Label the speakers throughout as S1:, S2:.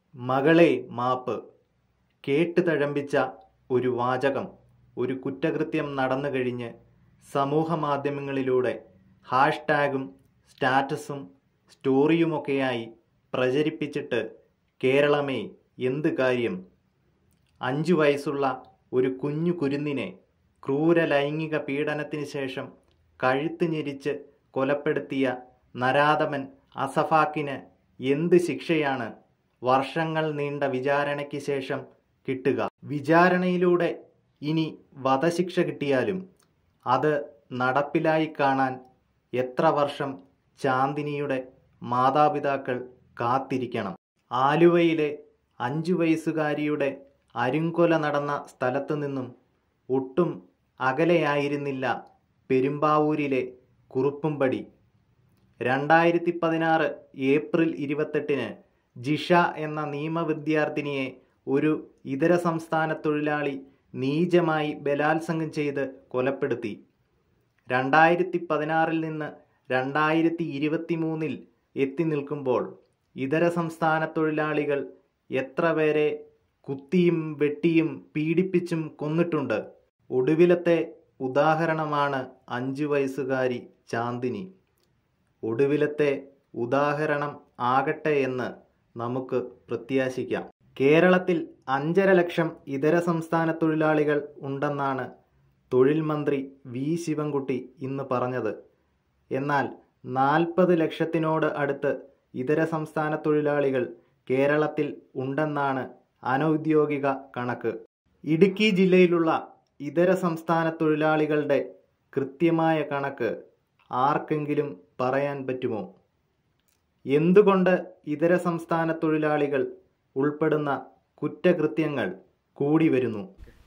S1: മകളെ മാപ്പ്. കേട്ട് തഴമ്പിച്ച ഒരു വാചകം ഒരു കുറ്റകൃത്യം നടന്നു കഴിഞ്ഞ് സമൂഹമാധ്യമങ്ങളിലൂടെ ഹാഷ്ടാഗും സ്റ്റാറ്റസും സ്റ്റോറിയുമൊക്കെയായി പ്രചരിപ്പിച്ചിട്ട് കേരളമേ എന്ത് കാര്യം? 5 വയസ്സുള്ള ഒരു കുഞ്ഞു കുരുന്നിനെ ക്രൂര ലൈംഗിക പീഡനത്തിന് ശേഷം കഴുത്ത് ഞെരിച്ച് കൊലപ്പെടുത്തിയ നരാധമൻ അസഫാക്കിന് എന്ത് ശിക്ഷയാണ് വർഷങ്ങൾ നീണ്ട വിചാരണയ്ക്ക് ശേഷം കിട്ടുക? വിചാരണയിലൂടെ ഇനി വധശിക്ഷ കിട്ടിയാലും അത് നടപ്പിലായി കാണാൻ എത്ര വർഷം ചാന്ദിനിയുടെ മാതാപിതാക്കൾ കാത്തിരിക്കണം? ആലുവയിലെ 5 വയസ്സുകാരിയുടെ അരുംകൊല നടന്ന സ്ഥലത്തു നിന്നും ഒട്ടും അകലെയായിരുന്നില്ല പെരുമ്പാവൂരിലെ കുറുപ്പുംപടി. 2016 ഏപ്രിൽ 28 ജിഷ എന്ന നിയമവിദ്യാർത്ഥിനിയെ ഒരു ഇതര സംസ്ഥാന തൊഴിലാളി നീചമായി ബലാത്സംഗം ചെയ്ത് കൊലപ്പെടുത്തി. 2016 നിന്ന് 2023 എത്തി നിൽക്കുമ്പോൾ ഇതര സംസ്ഥാന തൊഴിലാളികൾ എത്ര പേരെ കുത്തിയും വെട്ടിയും പീഡിപ്പിച്ചും കൊന്നിട്ടുണ്ട്? ഒടുവിലത്തെ ഉദാഹരണമാണ് 5 വയസ്സുകാരി ചാന്ദിനി. ഒടുവിലത്തെ ഉദാഹരണം ആകട്ടെ എന്ന് നമുക്ക് പ്രത്യാശിക്കാം. കേരളത്തിൽ 5.5 ലക്ഷം ഇതര സംസ്ഥാന തൊഴിലാളികൾ ഉണ്ടെന്നാണ് തൊഴിൽ മന്ത്രി വി ശിവൻകുട്ടി ഇന്ന് പറഞ്ഞത്. എന്നാൽ 40 ലക്ഷത്തിനോട് അടുത്ത് ഇതര സംസ്ഥാന തൊഴിലാളികൾ കേരളത്തിൽ ഉണ്ടെന്നാണ് അനൗദ്യോഗിക കണക്ക്. ഇടുക്കി ജില്ലയിലുള്ള ഇതര സംസ്ഥാന തൊഴിലാളികളുടെ കൃത്യമായ കണക്ക് ആർക്കെങ്കിലും പറയാൻ പറ്റുമോ? എന്തുകൊണ്ട് ഇതര സംസ്ഥാന തൊഴിലാളികൾ ഉൾപ്പെടുന്ന കുറ്റകൃത്യങ്ങൾ കൂടി വരുന്നു?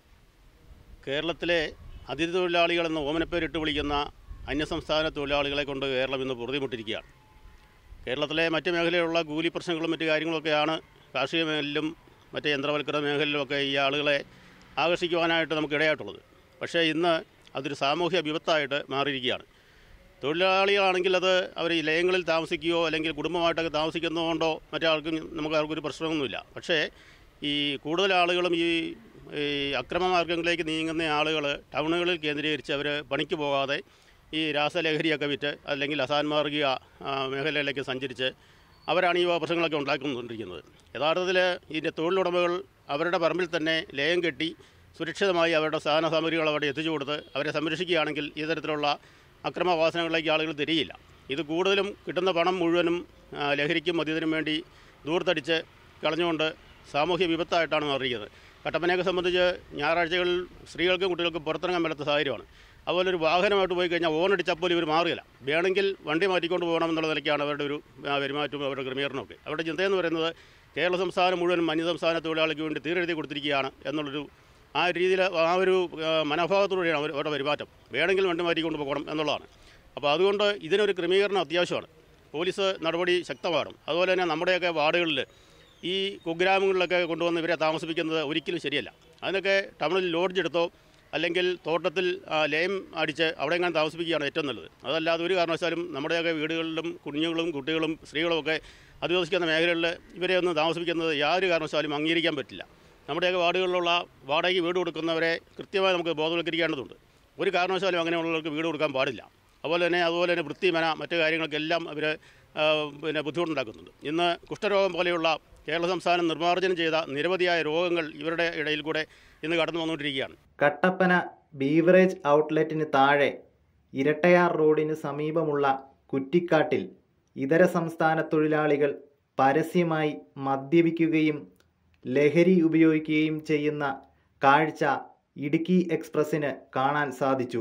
S2: കേരളത്തിലെ അതിഥി തൊഴിലാളികളെന്ന് ഓമനപ്പേരിട്ട് വിളിക്കുന്ന അന്യസംസ്ഥാന തൊഴിലാളികളെ കൊണ്ട് കേരളം ഇന്ന് പൊറുതിമുട്ടിരിക്കുകയാണ്. കേരളത്തിലെ മറ്റ് മേഖലയിലുള്ള കൂലി പ്രശ്നങ്ങളും മറ്റു കാര്യങ്ങളൊക്കെയാണ് കാർഷിക മേഖലയിലും മറ്റ് യന്ത്രവൽക്കരണ മേഖലയിലുമൊക്കെ ഈ ആളുകളെ ആകർഷിക്കുവാനായിട്ട് നമുക്ക് ഇടയായിട്ടുള്ളത്. പക്ഷേ ഇന്ന് അതൊരു സാമൂഹ്യ വിപത്തായിട്ട് മാറിയിരിക്കുകയാണ്. തൊഴിലാളികളാണെങ്കിൽ അത് അവർ ഈ ലയങ്ങളിൽ താമസിക്കുകയോ അല്ലെങ്കിൽ കുടുംബമായിട്ടൊക്കെ താമസിക്കുന്നതുകൊണ്ടോ മറ്റാൾക്കും നമുക്കാർക്കൊരു പ്രശ്നമൊന്നുമില്ല. പക്ഷേ ഈ കൂടുതൽ ആളുകളും ഈ അക്രമമാർഗ്ഗങ്ങളിലേക്ക് നീങ്ങുന്ന ആളുകൾ ടൗണുകളിൽ കേന്ദ്രീകരിച്ച് അവർ പണിക്ക് പോകാതെ ഈ രാസലഹരിയൊക്കെ വിറ്റ് അല്ലെങ്കിൽ അസാൻമാർഗിക മേഖലയിലേക്ക് സഞ്ചരിച്ച് അവരാണ് ഈ പ്രശ്നങ്ങളൊക്കെ ഉണ്ടാക്കിക്കൊണ്ടിരിക്കുന്നത്. യഥാർത്ഥത്തിൽ ഇതിൻ്റെ തൊഴിലുടമകൾ അവരുടെ പറമ്പിൽ തന്നെ ലയം കെട്ടി സുരക്ഷിതമായി അവരുടെ സാധന സാമഗ്രികൾ അവിടെ എത്തിച്ചു കൊടുത്ത് അവരെ സംരക്ഷിക്കുകയാണെങ്കിൽ ഈ തരത്തിലുള്ള അക്രമവാസനകളിലേക്ക് ആളുകൾ തിരിയില്ല. ഇത് കൂടുതലും കിട്ടുന്ന പണം മുഴുവനും ലഹരിക്കും മദ്യത്തിനും വേണ്ടി ദൂർത്തടിച്ച് കളഞ്ഞുകൊണ്ട് സാമൂഹ്യ വിപത്തായിട്ടാണ് മാറിയിരിക്കുന്നത്. കട്ടപ്പനയൊക്കെ സംബന്ധിച്ച് ഞായറാഴ്ചകളിൽ സ്ത്രീകൾക്കും കുട്ടികൾക്കും പുറത്തിറങ്ങാൻ പറ്റാത്ത സാഹചര്യമാണ്. അതുപോലെ ഒരു വാഹനമായിട്ട് പോയി കഴിഞ്ഞാൽ ഓണടിച്ചാൽ പോലും ഇവർ മാറുകയില്ല. വേണമെങ്കിൽ വണ്ടി മാറ്റിക്കൊണ്ട് പോകണം എന്നുള്ള നിലയ്ക്കാണ് അവരുടെ ഒരു പെരുമാറ്റവും അവരുടെ ക്രമീകരണമൊക്കെ. അവരുടെ ചിന്തയെന്ന് പറയുന്നത് കേരള സംസ്ഥാനം മുഴുവനും അന്യസംസ്ഥാന തൊഴിലാളിക്ക് വേണ്ടി തീരെഴുതി കൊടുത്തിരിക്കുകയാണ് എന്നുള്ളൊരു ആ രീതിയിൽ ആ ഒരു മനോഭാവത്തോടെയാണ് അവരുടെ പെരുമാറ്റം. വേണമെങ്കിൽ വണ്ടി മാറ്റിക്കൊണ്ട് പോകണം എന്നുള്ളതാണ്. അപ്പോൾ അതുകൊണ്ട് ഇതിനൊരു ക്രമീകരണം അത്യാവശ്യമാണ്. പോലീസ് നടപടി ശക്തമാകണം. അതുപോലെ തന്നെ നമ്മുടെയൊക്കെ വാർഡുകളിൽ ഈ കുഗ്രാമങ്ങളിലൊക്കെ കൊണ്ടുവന്ന് ഇവരെ താമസിപ്പിക്കുന്നത് ഒരിക്കലും ശരിയല്ല. അതിനൊക്കെ ടൗണിൽ ലോഡ്ജ് എടുത്തോ അല്ലെങ്കിൽ തോട്ടത്തിൽ ലയം അടിച്ച് അവിടെയെങ്കിലും താമസിപ്പിക്കുകയാണ് ഏറ്റവും നല്ലത്. അതല്ലാതെ ഒരു കാരണവശാലും നമ്മുടെയൊക്കെ വീടുകളിലും കുഞ്ഞുങ്ങളും കുട്ടികളും സ്ത്രീകളുമൊക്കെ അധിവസിക്കുന്ന മേഖലകളിൽ ഇവരെ ഒന്നും താമസിപ്പിക്കുന്നത് യാതൊരു കാരണവശാലും അംഗീകരിക്കാൻ പറ്റില്ല. നമ്മുടെയൊക്കെ വാർഡുകളിലുള്ള വാടകയ്ക്ക് വീട് കൊടുക്കുന്നവരെ കൃത്യമായി നമുക്ക് ബോധവൽക്കരിക്കേണ്ടതുണ്ട്. ഒരു കാരണവശാലും അങ്ങനെയുള്ളവർക്ക് വീട് കൊടുക്കാൻ പാടില്ല. അതുപോലെ തന്നെ വൃത്തിമന മറ്റു കാര്യങ്ങൾക്കെല്ലാം അവർ ബുദ്ധിമുട്ടുണ്ടാക്കുന്നുണ്ട്. ഇന്ന് കുഷ്ഠരോഗം പോലെയുള്ള കേരള സംസ്ഥാനം നിർമ്മാർജ്ജനം ചെയ്ത നിരവധിയായ രോഗങ്ങൾ ഇവരുടെ ഇടയിൽ കൂടെ ഇന്ന് കടന്നു വന്നുകൊണ്ടിരിക്കുകയാണ്.
S1: കട്ടപ്പന ബീവറേജ് ഔട്ട്ലെറ്റിന് താഴെ ഇരട്ടയാർ റോഡിന് സമീപമുള്ള കുറ്റിക്കാട്ടിൽ ഇതര സംസ്ഥാന തൊഴിലാളികൾ പരസ്യമായി മദ്യപിക്കുകയും ലഹരി ഉപയോഗിക്കുകയും ചെയ്യുന്ന കാഴ്ച ഇടുക്കി എക്സ്പ്രസിന് കാണാൻ സാധിച്ചു.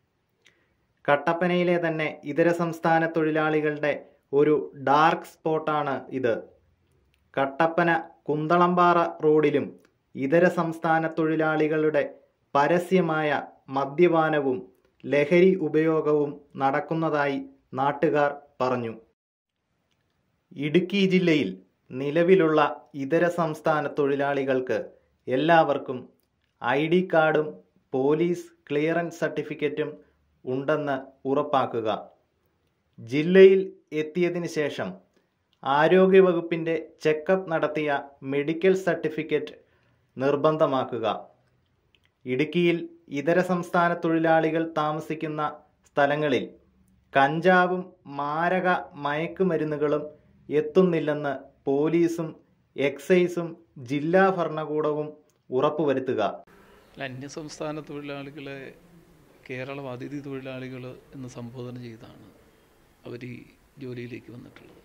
S1: കട്ടപ്പനയിലെ തന്നെ ഇതര സംസ്ഥാന തൊഴിലാളികളുടെ ഒരു ഡാർക്ക് സ്പോട്ടാണ് ഇത്. കട്ടപ്പന കുന്തളംപാറ റോഡിലും ഇതര സംസ്ഥാന തൊഴിലാളികളുടെ പരസ്യമായ മദ്യപാനവും ലഹരി ഉപയോഗവും നടക്കുന്നതായി നാട്ടുകാർ പറഞ്ഞു. ഇടുക്കി ജില്ലയിൽ നിലവിലുള്ള ഇതര സംസ്ഥാന തൊഴിലാളികൾക്ക് എല്ലാവർക്കും ID കാർഡും പോലീസ് ക്ലിയറൻസ് സർട്ടിഫിക്കറ്റും ഉണ്ടെന്ന് ഉറപ്പാക്കുക. ജില്ലയിൽ എത്തിയതിന് ശേഷം ആരോഗ്യവകുപ്പിൻ്റെ ചെക്കപ്പ് നടത്തിയ മെഡിക്കൽ സർട്ടിഫിക്കറ്റ് നിർബന്ധമാക്കുക. ഇടുക്കിയിൽ ഇതര സംസ്ഥാന തൊഴിലാളികൾ താമസിക്കുന്ന സ്ഥലങ്ങളിൽ കഞ്ചാവും മാരക മയക്കുമരുന്നുകളും എത്തുന്നില്ലെന്ന് പോലീസും എക്സൈസും ജില്ലാ ഭരണകൂടവും ഉറപ്പുവരുത്തുക.
S3: അന്യസംസ്ഥാന തൊഴിലാളികളെ കേരളം അതിഥി തൊഴിലാളികൾ എന്ന് സംബോധന ചെയ്താണ് അവർ ഈ ജോലിയിലേക്ക് വന്നിട്ടുള്ളത്.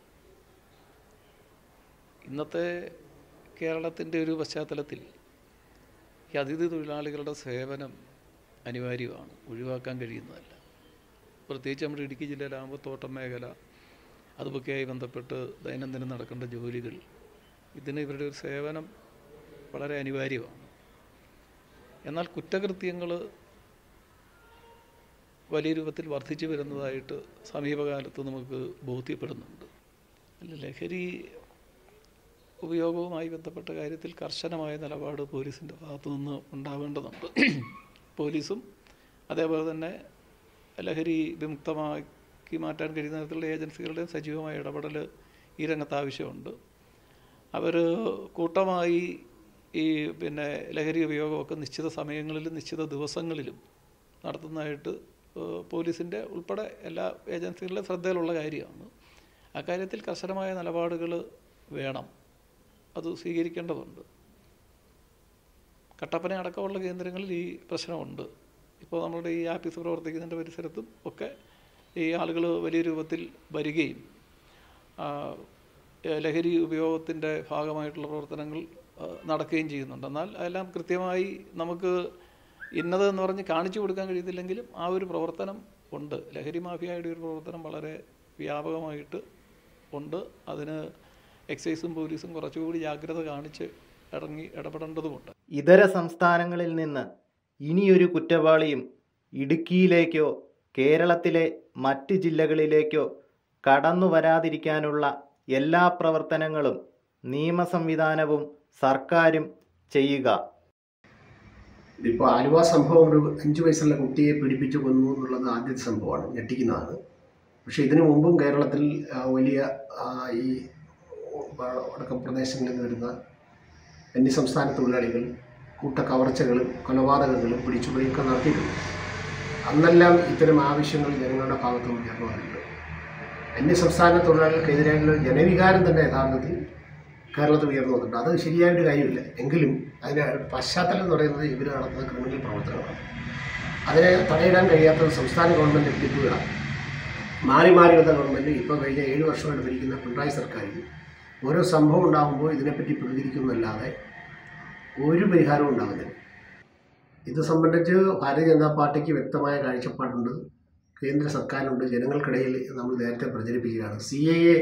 S3: ഇന്നത്തെ കേരളത്തിൻ്റെ ഒരു പശ്ചാത്തലത്തിൽ ഈ അതിഥി തൊഴിലാളികളുടെ സേവനം അനിവാര്യമാണ്, ഒഴിവാക്കാൻ കഴിയുന്നതല്ല. പ്രത്യേകിച്ച് നമ്മുടെ ഇടുക്കി ജില്ലയിലാകുമ്പോൾ തോട്ടം മേഖല അതുമൊക്കെയായി ബന്ധപ്പെട്ട് ദൈനംദിനം നടക്കേണ്ട ജോലികൾ, ഇതിന് ഇവരുടെ ഒരു സേവനം വളരെ അനിവാര്യമാണ്. എന്നാൽ കുറ്റകൃത്യങ്ങൾ വലിയ രൂപത്തിൽ വർദ്ധിച്ചു വരുന്നതായിട്ട് സമീപകാലത്ത് നമുക്ക് ബോധ്യപ്പെടുന്നുണ്ട്. ലഹരി ഉപയോഗവുമായി ബന്ധപ്പെട്ട കാര്യത്തിൽ കർശനമായ നിലപാട് പോലീസിൻ്റെ ഭാഗത്തു നിന്ന് ഉണ്ടാവേണ്ടതുണ്ട്. പോലീസും അതേപോലെ തന്നെ ലഹരി വിമുക്തമാക്കി മാറ്റാൻ കഴിയുന്ന തരത്തിലുള്ള ഏജൻസികളുടെയും സജീവമായ ഇടപെടൽ ഈ രംഗത്ത് ആവശ്യമുണ്ട്. അവർ കൂട്ടമായി ഈ ലഹരി ഉപയോഗമൊക്കെ നിശ്ചിത സമയങ്ങളിലും നിശ്ചിത ദിവസങ്ങളിലും നടത്തുന്നതായിട്ട് പോലീസിൻ്റെ ഉൾപ്പെടെ എല്ലാ ഏജൻസികളുടെ ശ്രദ്ധയിലുള്ള കാര്യമാണ്. അക്കാര്യത്തിൽ കർശനമായ നിലപാടുകൾ വേണം, അത് സ്വീകരിക്കേണ്ടതുണ്ട്. കട്ടപ്പന അടക്കമുള്ള കേന്ദ്രങ്ങളിൽ ഈ പ്രശ്നമുണ്ട്. ഇപ്പോൾ നമ്മുടെ ഈ ആഫീസ് പ്രവർത്തിക്കുന്നതിൻ്റെ പരിസരത്തും ഒക്കെ ഈ ആളുകൾ വലിയ രൂപത്തിൽ വരികയും ലഹരി ഉപയോഗത്തിൻ്റെ ഭാഗമായിട്ടുള്ള പ്രവർത്തനങ്ങൾ നടക്കുകയും ചെയ്യുന്നുണ്ട്. എന്നാൽ അതെല്ലാം കൃത്യമായി നമുക്ക് ഇന്നതെന്ന് പറഞ്ഞ് കാണിച്ചു കൊടുക്കാൻ കഴിയത്തില്ലെങ്കിലും ആ ഒരു പ്രവർത്തനം ഉണ്ട്. ലഹരി മാഫിയയുടെ ഒരു പ്രവർത്തനം വളരെ വ്യാപകമായിട്ട് ഉണ്ട്. അതിന് എക്സൈസും പോലീസും കുറച്ചുകൂടി ജാഗ്രത കാണിച്ച് ഇടപെടേണ്ടതുമുണ്ട്.
S1: ഇതര സംസ്ഥാനങ്ങളിൽ നിന്ന് ഇനിയൊരു കുറ്റവാളിയും ഇടുക്കിയിലേക്കോ കേരളത്തിലെ മറ്റ് ജില്ലകളിലേക്കോ കടന്നു വരാതിരിക്കാനുള്ള എല്ലാ പ്രവർത്തനങ്ങളും നിയമ സംവിധാനവും സർക്കാരും ചെയ്യുക.
S4: ഇപ്പോൾ ആലുവ സംഭവം ഒരു 5 വയസ്സുള്ള കുട്ടിയെ പീഡിപ്പിച്ചു കൊന്നു എന്നുള്ളത് ആദ്യത്തെ സംഭവമാണ്, ഞെട്ടിക്കുന്നതാണ്. പക്ഷേ ഇതിനു മുമ്പും കേരളത്തിൽ വലിയ ഈ വടക്കൻ പ്രദേശങ്ങളിൽ നിന്ന് വരുന്ന അന്യസംസ്ഥാന തൊഴിലാളികൾ കൂട്ടക്കവർച്ചകളും കൊലപാതകങ്ങളും പിടിച്ചുപറിയൊക്കെ നടത്തിയിട്ടുണ്ട്. അന്നെല്ലാം ഇത്തരം ആവശ്യങ്ങൾ ജനങ്ങളുടെ ഭാഗത്തുനിന്ന് ഉയർന്നു വന്നിട്ടുണ്ട്. അന്യസംസ്ഥാന തൊഴിലാളികൾക്കെതിരായുള്ള ജനവികാരം തന്നെ യഥാർത്ഥത്തിൽ കേരളത്തിൽ ഉയർന്നു വന്നിട്ടുണ്ട്. അത് ശരിയായൊരു കാര്യമില്ല. എങ്കിലും അതിന് പശ്ചാത്തലം എന്ന് പറയുന്നത് ഇവർ നടത്തുന്ന ക്രിമിനൽ പ്രവർത്തനങ്ങളാണ്. അതിനെ തടയിടാൻ കഴിയാത്തത് സംസ്ഥാന ഗവൺമെൻറ് പിടിപ്പുകളാണ്. മാറി മാറി വന്ന ഗവൺമെൻറ് ഇപ്പോൾ കഴിഞ്ഞ 7 വർഷമായിട്ട് ഭരിക്കുന്ന പിണറായി സർക്കാരിൽ ഓരോ സംഭവം ഉണ്ടാകുമ്പോൾ ഇതിനെപ്പറ്റി പ്രതികരിക്കുന്നതല്ലാതെ ഒരു പരിഹാരവും ഉണ്ടാകുന്നില്ല. ഇത് സംബന്ധിച്ച് ഭാരതീയ ജനതാ പാർട്ടിക്ക് വ്യക്തമായ കാഴ്ചപ്പാടുണ്ട്, കേന്ദ്ര സർക്കാരിനുണ്ട്. ജനങ്ങൾക്കിടയിൽ നമ്മൾ നേരത്തെ പ്രചരിപ്പിക്കുകയാണ്. CAA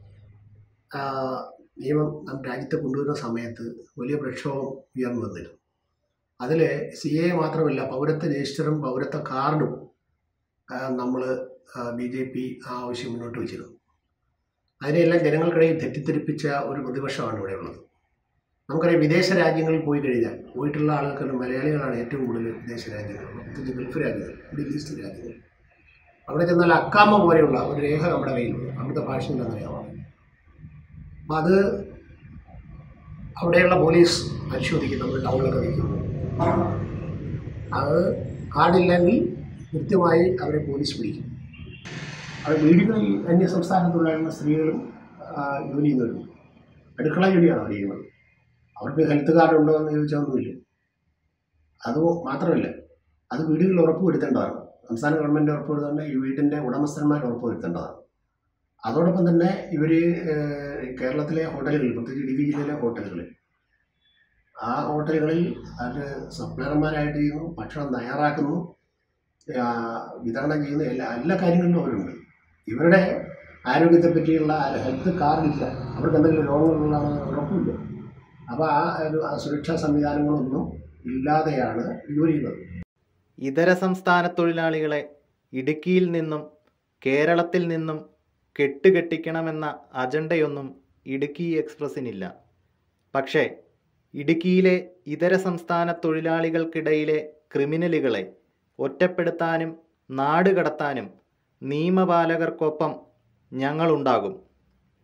S4: നിയമം നമ്മുടെ രാജ്യത്ത് കൊണ്ടുവരുന്ന സമയത്ത് വലിയ പ്രക്ഷോഭം ഉയർന്നു വന്നിരുന്നു. അതിൽ CAA മാത്രമല്ല, പൗരത്വ രജിസ്റ്ററും പൗരത്വ കാർഡും നമ്മൾ BJP ആവശ്യം മുന്നോട്ട് വച്ചിരുന്നു. അതിനെല്ലാം ജനങ്ങൾക്കിടയിൽ തെറ്റിദ്ധരിപ്പിച്ച ഒരു പ്രതിപക്ഷമാണ് ഇവിടെയുള്ളത്. നമുക്കറിയാം, വിദേശ രാജ്യങ്ങളിൽ പോയി കഴിഞ്ഞാൽ പോയിട്ടുള്ള ആളുകൾക്ക് മലയാളികളാണ് ഏറ്റവും കൂടുതൽ വിദേശ രാജ്യങ്ങൾ, പ്രത്യേകിച്ച് ഗൾഫ് രാജ്യങ്ങൾ, മിഡിൽ ഈസ്റ്റ് രാജ്യങ്ങൾ. അവിടെ ചെന്നാൽ അക്കാമ പോലെയുള്ള ഒരു രേഖ നമ്മുടെ കയ്യിലുണ്ട്, അവിടുത്തെ ഭാഷയിൽ അറിയാമാണ്. അപ്പം അത് അവിടെയുള്ള പോലീസ് പരിശോധിക്കും. നമ്മൾ ടൗണിലൊക്കെ നിൽക്കുന്നു, അത് കാർഡില്ലെങ്കിൽ കൃത്യമായി അവരെ പോലീസ് പിടിക്കും. അത് വീടുകളിൽ അന്യസംസ്ഥാന തൊഴിലാളികളുടെ സ്ത്രീകളും ജോലി ചെയ്യുന്നവരുണ്ട്. അടുക്കള ജോലിയാണ് അവർ ചെയ്യുന്നത്. അവർക്ക് ഹെൽത്ത് കാർഡ് ഉണ്ടോ എന്ന് ചോദിച്ചാൽ ഒന്നുമില്ല. അത് മാത്രമല്ല, അത് വീടുകളിൽ ഉറപ്പ് വരുത്തേണ്ടതാണ്. സംസ്ഥാന ഗവൺമെൻറ് ഉറപ്പ് വരുത്തേണ്ട, ഈ വീടിൻ്റെ ഉടമസ്ഥന്മാർ ഉറപ്പ് വരുത്തേണ്ടതാണ്. അതോടൊപ്പം തന്നെ ഇവർ കേരളത്തിലെ ഹോട്ടലുകളിൽ, പ്രത്യേകിച്ച് ഇടുക്കി ജില്ലയിലെ ഹോട്ടലുകളിൽ, ആ ഹോട്ടലുകളിൽ അത് സപ്ലയർമാരായിട്ട് ചെയ്യുന്നു, ഭക്ഷണം തയ്യാറാക്കുന്നു, വിതരണം ചെയ്യുന്ന എല്ലാ കാര്യങ്ങളിലും അവരുണ്ട്. ഇവരുടെ ആരോഗ്യത്തെ പറ്റിയുള്ള ഹെൽത്ത് കാർഡില്ല, അവർക്ക് എന്തെങ്കിലും രോഗങ്ങളുള്ള ഉറപ്പില്ല. അപ്പോൾ ആ സുരക്ഷാ സംവിധാനങ്ങളൊന്നും ഇല്ലാതെയാണ് ജോലി ചെയ്യുന്നത്.
S1: ഇതര സംസ്ഥാന തൊഴിലാളികളെ ഇടുക്കിയിൽ നിന്നും കേരളത്തിൽ നിന്നും കെട്ടുകെട്ടിക്കണമെന്ന അജണ്ടയൊന്നും ഇടുക്കി എക്സ്പ്രസിനില്ല. പക്ഷേ ഇടുക്കിയിലെ ഇതര സംസ്ഥാന തൊഴിലാളികൾക്കിടയിലെ ക്രിമിനലുകളെ ഒറ്റപ്പെടുത്താനും നാടുകടത്താനും നിയമപാലകർക്കൊപ്പം ഞങ്ങളുണ്ടാകും.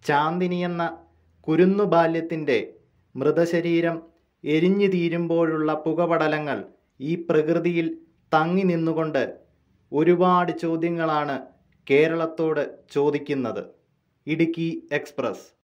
S1: ചാന്ദിനി എന്ന കുരുന്നു ബാല്യത്തിൻ്റെ മൃതശരീരം എരിഞ്ഞു തീരുമ്പോഴുള്ള പുകപടലങ്ങൾ ഈ പ്രകൃതിയിൽ തങ്ങി നിന്നുകൊണ്ട് ഒരുപാട് ചോദ്യങ്ങളാണ് കേരളത്തോട് ചോദിക്കുന്നത്. ഇടുക്കി എക്സ്പ്രസ്.